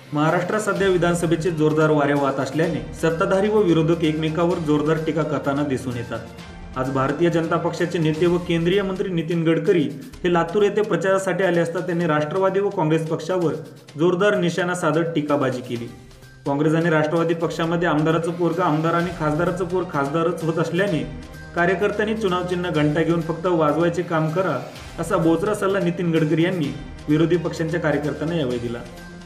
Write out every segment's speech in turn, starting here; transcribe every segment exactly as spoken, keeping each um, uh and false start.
महाराष्ट्रात सध्या विधानसभेचे जोरदार वारे वाहत असल्याने सत्ताधारी व विरोधक एकमेकावर जोरदार टीका करताना दिसून येतात। आज भारतीय जनता पक्षाचे नेते व केंद्रीय मंत्री नितीन गडकरी हे लातूर येथे प्रचारासाठी आले असता त्यांनी राष्ट्रवादी व काँग्रेस पक्षावर जोरदार निशाणा साधत टीकाबाजी केली। काँग्रेस आणि राष्ट्रवादी पक्षामध्ये आमदाराचं पोरगा आमदार आणि खासदाराचं पोर खासदारच होत असल्याने कार्यकर्त्यांनी चुनाव चिन्ह घंटा घेऊन फक्त वाजवायचे काम करा असा बोचरा सल्ला नितीन गडकरी यांनी विरोधी पक्षांच्या कार्यकर्त्यांना यावेळी दिला।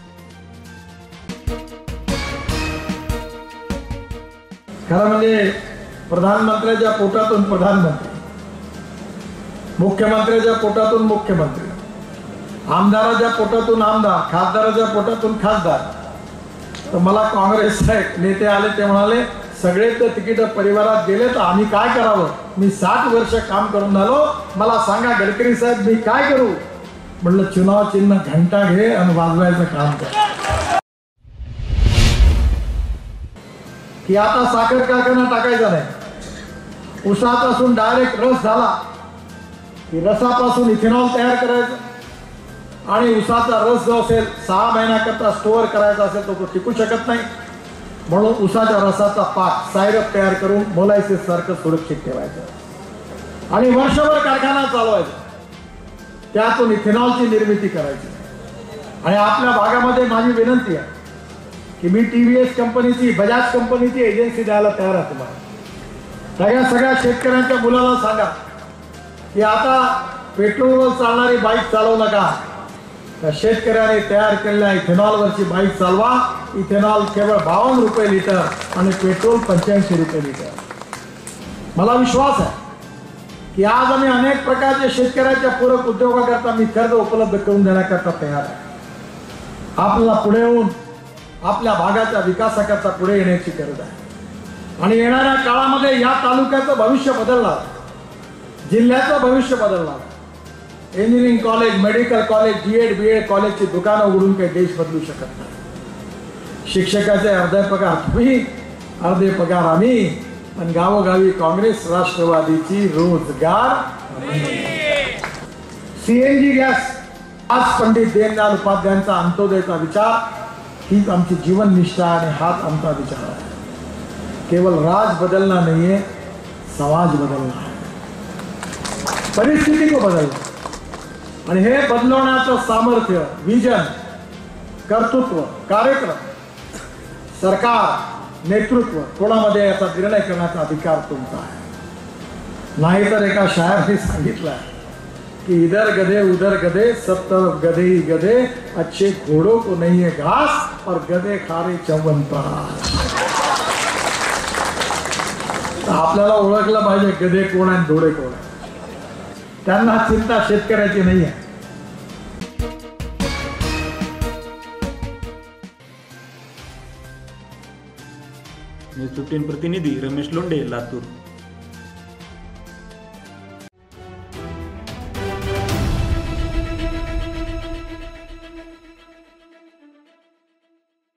खरं म्हणजे प्रधानमंत्र्याच्या पोटातून प्रधानमंत्री, मुख्यमंत्र्याच्या पोटातून मुख्यमंत्री, आमदाराच्या पोटातून आमदार, खासदाराच्या पोटातून खासदार। तर मला काँग्रेसचे नेते आले ते म्हणाले सगळे तर तिकीट परिवारात गेले तर आम्ही काय करावं, मी साठ वर्ष काम करून आलो, मला सांगा गडकरी साहेब मी काय करू। म्हटलं चुनाव चिन्ह घंटा घे आणि वाजवायचं काम कर की आता साखर कारखाना टाकायचा नाही, उसापासून डायरेक्ट रस झाला की रसापासून इथेनॉल तयार करायचं आणि उसाचा रस जो असेल सहा महिन्याकरता स्टोअर करायचा असेल तर तो टिकू शकत नाही, म्हणून उसाच्या रसाचा पाक सायरप तयार करून मोलायसिस सारखं सुरक्षित ठेवायचं आणि वर्षभर कारखाना चालवायचा, त्यातून इथेनॉलची निर्मिती करायची। आणि आपल्या भागामध्ये माझी विनंती आहे की मी टीव्हीएस कंपनीची, बजाज कंपनीची एजन्सी द्यायला तयार आहे तुम्हाला। सगळ्या सगळ्या शेतकऱ्यांच्या मुलाला सांगा की आता पेट्रोलवर चालणारी बाईक चालवू नका, त्या शेतकऱ्याने तयार केलेल्या इथेनॉलवरची बाईक चालवा। इथेनॉल केवळ बावन्न रुपये लिटर आणि पेट्रोल पंच्याऐंशी रुपये लिटर। मला विश्वास आहे की आज आम्ही अनेक प्रकारच्या शेतकऱ्याच्या पूरक उद्योगाकरता मी कर्ज उपलब्ध करून देण्याकरता तयार आहे। आपल्याला पुढे येऊन आपल्या भागाच्या विकासाकरता पुढे येण्याची गरज आहे आणि येणाऱ्या काळामध्ये या तालुक्याचं भविष्य बदलणार, जिल्ह्याचं भविष्य बदलणार। Engineering college, medical college, D Ed B Ed कॉलेजची दुकानं उघडून काही देश बदलू शकत नाही। शिक्षकाचे अर्धे पगार तुम्ही, अर्धे पगार आम्ही, आणि गावोगावी काँग्रेस राष्ट्रवादीची रोजगार। सीएनजी गॅस, आज पंडित दीनदयाल उपाध्यायांचा अंत्योदयचा विचार हीच आमची जीवननिष्ठा आणि हाच आमचा विचार आहे। केवळ राज बदलना नाहीये, समाज बदलना आहे, परिस्थिती को बदलना। आणि हे बदलवण्याचं सामर्थ्य, विजन, कर्तृत्व, कार्यक्रम, सरकार, नेतृत्व कोणामध्ये याचा निर्णय करण्याचा अधिकार तुमचा आहे। नाहीतर एका शायराने सांगितलं कि इधर गधे उधर गधे सब तरफ गधे ही गधे, अच्छे घोड़ों को नहीं है घास और गधे खारे चवनप्राश। आपल्याला ओळखलं पाहिजे गधे कोण आणि घोडे कोण आहे, त्यांना चिंता शेतकऱ्याची नाही आहे। न्यूज फिफ्टीन प्रतिनिधी रमेश लोंढे, लातूर।